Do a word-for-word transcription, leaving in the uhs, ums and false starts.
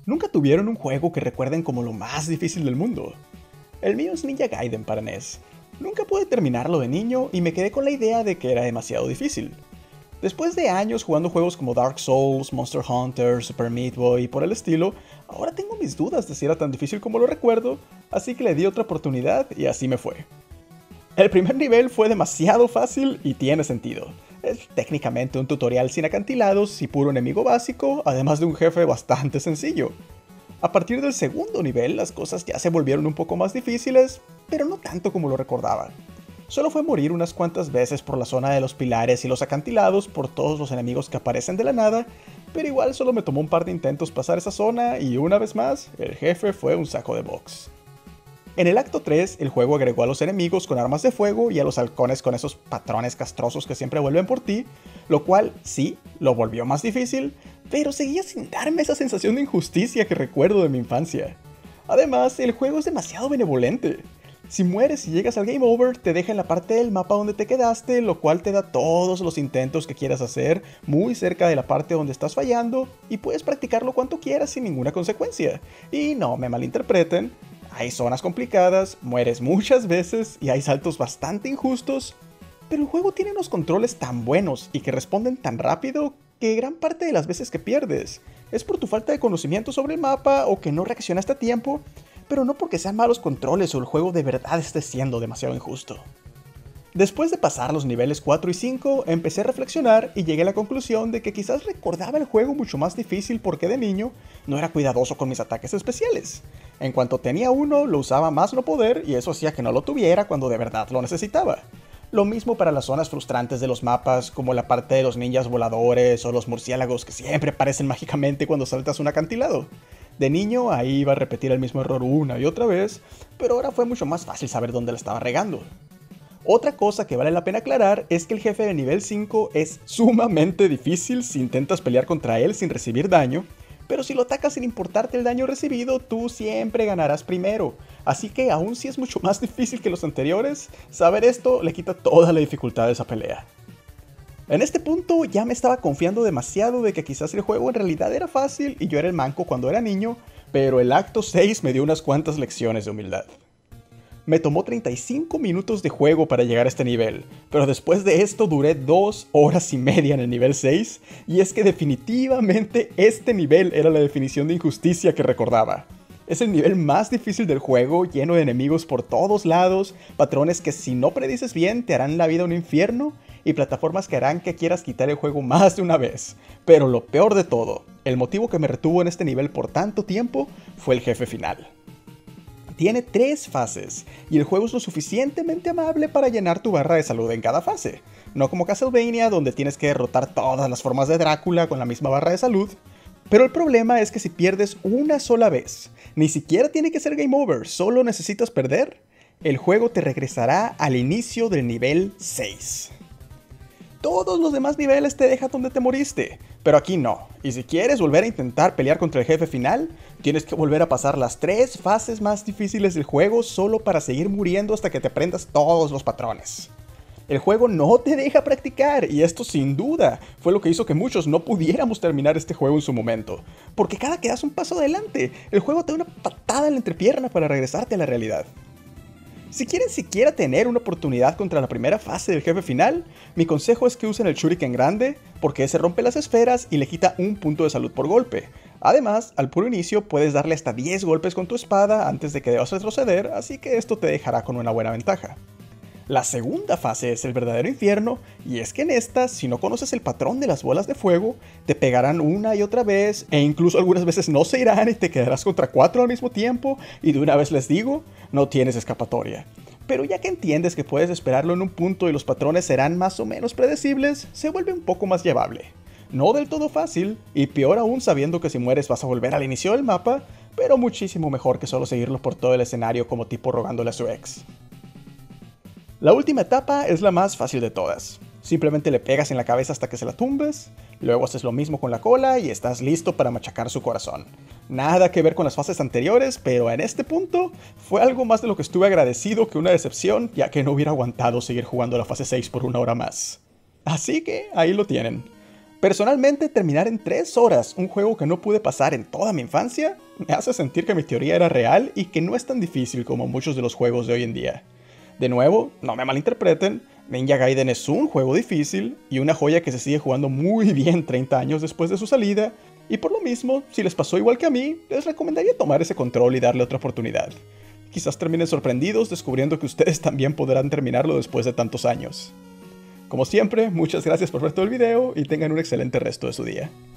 Nunca tuvieron un juego que recuerden como lo más difícil del mundo. El mío es Ninja Gaiden para N E S. Nunca pude terminarlo de niño y me quedé con la idea de que era demasiado difícil. Después de años jugando juegos como Dark Souls, Monster Hunter, Super Meat Boy y por el estilo, ahora tengo mis dudas de si era tan difícil como lo recuerdo, así que le di otra oportunidad y así me fue. El primer nivel fue demasiado fácil y tiene sentido. Es técnicamente un tutorial sin acantilados y puro enemigo básico, además de un jefe bastante sencillo. A partir del segundo nivel las cosas ya se volvieron un poco más difíciles, pero no tanto como lo recordaba. Solo fue morir unas cuantas veces por la zona de los pilares y los acantilados por todos los enemigos que aparecen de la nada, pero igual solo me tomó un par de intentos pasar esa zona y una vez más, el jefe fue un saco de box. En el acto tres, el juego agregó a los enemigos con armas de fuego y a los halcones con esos patrones castrosos que siempre vuelven por ti, lo cual, sí, lo volvió más difícil, pero seguía sin darme esa sensación de injusticia que recuerdo de mi infancia. Además, el juego es demasiado benevolente. Si mueres y llegas al Game Over, te deja en la parte del mapa donde te quedaste, lo cual te da todos los intentos que quieras hacer muy cerca de la parte donde estás fallando, y puedes practicarlo cuanto quieras sin ninguna consecuencia. Y no me malinterpreten, hay zonas complicadas, mueres muchas veces y hay saltos bastante injustos, pero el juego tiene unos controles tan buenos y que responden tan rápido que gran parte de las veces que pierdes es por tu falta de conocimiento sobre el mapa o que no reaccionaste a tiempo, pero no porque sean malos controles o el juego de verdad esté siendo demasiado injusto. Después de pasar los niveles cuatro y cinco, empecé a reflexionar y llegué a la conclusión de que quizás recordaba el juego mucho más difícil porque de niño no era cuidadoso con mis ataques especiales. En cuanto tenía uno, lo usaba más no poder y eso hacía que no lo tuviera cuando de verdad lo necesitaba. Lo mismo para las zonas frustrantes de los mapas, como la parte de los ninjas voladores o los murciélagos que siempre aparecen mágicamente cuando saltas un acantilado. De niño ahí iba a repetir el mismo error una y otra vez, pero ahora fue mucho más fácil saber dónde la estaba regando. Otra cosa que vale la pena aclarar es que el jefe de nivel cinco es sumamente difícil si intentas pelear contra él sin recibir daño, pero si lo atacas sin importarte el daño recibido, tú siempre ganarás primero. Así que aun si es mucho más difícil que los anteriores, saber esto le quita toda la dificultad de esa pelea. En este punto ya me estaba confiando demasiado de que quizás el juego en realidad era fácil y yo era el manco cuando era niño, pero el acto seis me dio unas cuantas lecciones de humildad. Me tomó treinta y cinco minutos de juego para llegar a este nivel, pero después de esto duré dos horas y media en el nivel seis, y es que definitivamente este nivel era la definición de injusticia que recordaba. Es el nivel más difícil del juego, lleno de enemigos por todos lados, patrones que si no predices bien te harán la vida un infierno, y plataformas que harán que quieras quitar el juego más de una vez. Pero lo peor de todo, el motivo que me retuvo en este nivel por tanto tiempo, fue el jefe final. Tiene tres fases, y el juego es lo suficientemente amable para llenar tu barra de salud en cada fase. No como Castlevania, donde tienes que derrotar todas las formas de Drácula con la misma barra de salud. Pero el problema es que si pierdes una sola vez, ni siquiera tiene que ser Game Over, solo necesitas perder, el juego te regresará al inicio del nivel seis. Todos los demás niveles te dejan donde te moriste, pero aquí no, y si quieres volver a intentar pelear contra el jefe final, tienes que volver a pasar las tres fases más difíciles del juego solo para seguir muriendo hasta que te aprendas todos los patrones. El juego no te deja practicar, y esto sin duda fue lo que hizo que muchos no pudiéramos terminar este juego en su momento, porque cada que das un paso adelante, el juego te da una patada en la entrepierna para regresarte a la realidad. Si quieren siquiera tener una oportunidad contra la primera fase del jefe final, mi consejo es que usen el Shuriken grande, porque ese rompe las esferas y le quita un punto de salud por golpe. Además, al puro inicio puedes darle hasta diez golpes con tu espada antes de que debas retroceder, así que esto te dejará con una buena ventaja. La segunda fase es el verdadero infierno, y es que en esta, si no conoces el patrón de las bolas de fuego, te pegarán una y otra vez, e incluso algunas veces no se irán y te quedarás contra cuatro al mismo tiempo, y de una vez les digo, no tienes escapatoria. Pero ya que entiendes que puedes esperarlo en un punto y los patrones serán más o menos predecibles, se vuelve un poco más llevable. No del todo fácil, y peor aún sabiendo que si mueres vas a volver al inicio del mapa, pero muchísimo mejor que solo seguirlo por todo el escenario como tipo rogándole a su ex. La última etapa es la más fácil de todas. Simplemente le pegas en la cabeza hasta que se la tumbes, luego haces lo mismo con la cola y estás listo para machacar su corazón. Nada que ver con las fases anteriores, pero en este punto fue algo más de lo que estuve agradecido que una decepción, ya que no hubiera aguantado seguir jugando la fase seis por una hora más. Así que ahí lo tienen. Personalmente, terminar en tres horas un juego que no pude pasar en toda mi infancia me hace sentir que mi teoría era real y que no es tan difícil como muchos de los juegos de hoy en día. De nuevo, no me malinterpreten, Ninja Gaiden es un juego difícil y una joya que se sigue jugando muy bien treinta años después de su salida, y por lo mismo, si les pasó igual que a mí, les recomendaría tomar ese control y darle otra oportunidad. Quizás terminen sorprendidos descubriendo que ustedes también podrán terminarlo después de tantos años. Como siempre, muchas gracias por ver todo el video y tengan un excelente resto de su día.